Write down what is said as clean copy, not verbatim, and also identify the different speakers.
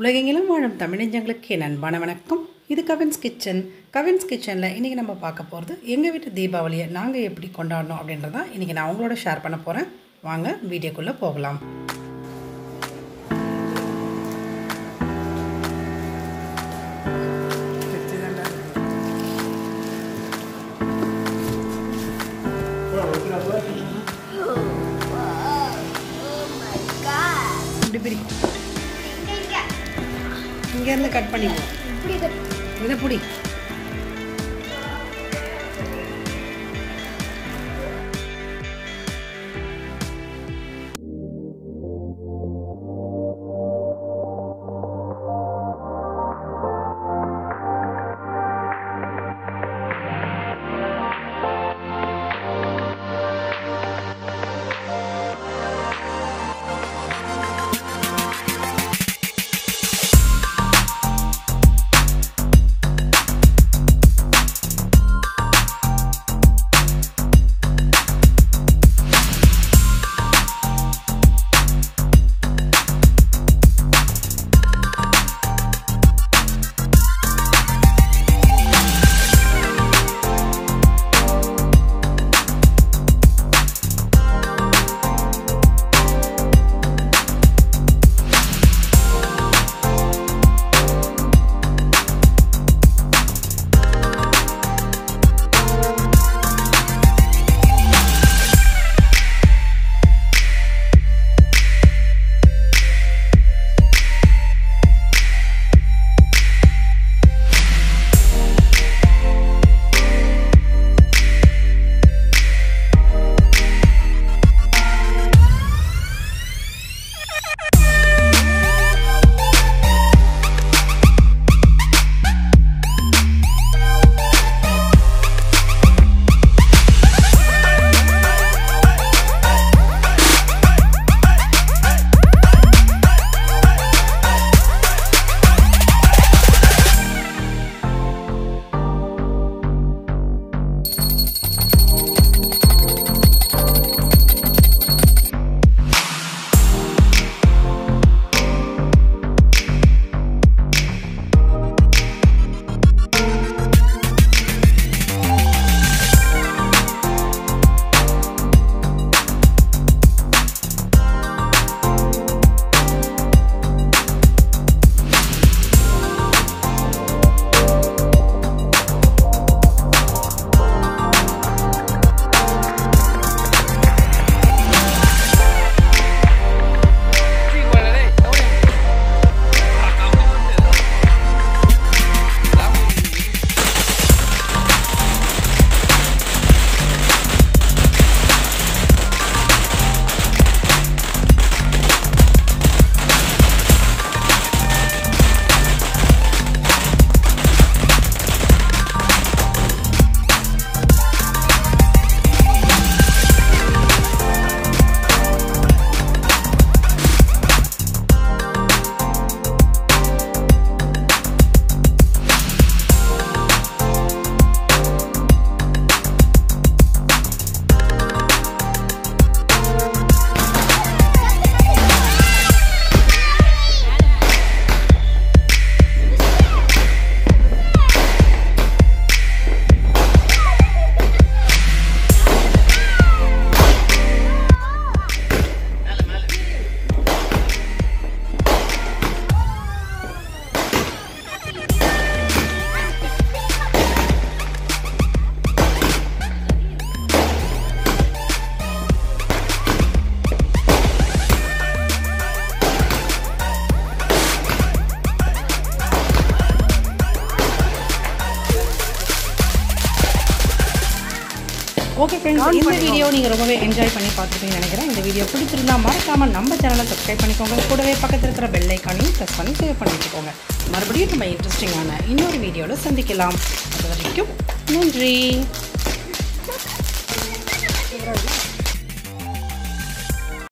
Speaker 1: உலகெங்கிலும் வாழும் தமிழஞ்சங்களுக்கு என் அன்பான வணக்கம். இது கவின்ஸ் கிச்சன். கவின்ஸ் கிச்சனில் இன்றைக்கி நம்ம பார்க்க போகிறது எங்கள் வீட்டு தீபாவளியை நாங்கள் எப்படி கொண்டாடணும் அப்படின்றதான் இன்றைக்கி நான் அவங்களோட ஷேர் பண்ண போகிறேன். வாங்க வீடியோக்குள்ளே போகலாம். இங்கேருந்து கட் பண்ணிடுவோம். இதை பிடி. ஓகே ஃப்ரெண்ட்ஸ், இந்த வீடியோ நீங்கள் ரொம்பவே என்ஜாய் பண்ணி பார்த்துருப்பீங்கன்னு நினைக்கிறேன். இந்த வீடியோ பிடிச்சிருந்தா மறக்காமல் நம்ம சேனலை சப்ஸ்கிரைப் பண்ணிக்கோங்க. கூடவே பக்கத்தில் இருக்கிற பெல் ஐக்கானையும் ப்ரெஸ் பண்ணி சேவ் பண்ணி வச்சுக்கோங்க. மறுபடியும் நம்ம இன்ட்ரெஸ்டிங்கான இன்னொரு வீடியோவில் சந்திக்கலாம். அது வரைக்கும் நன்றி.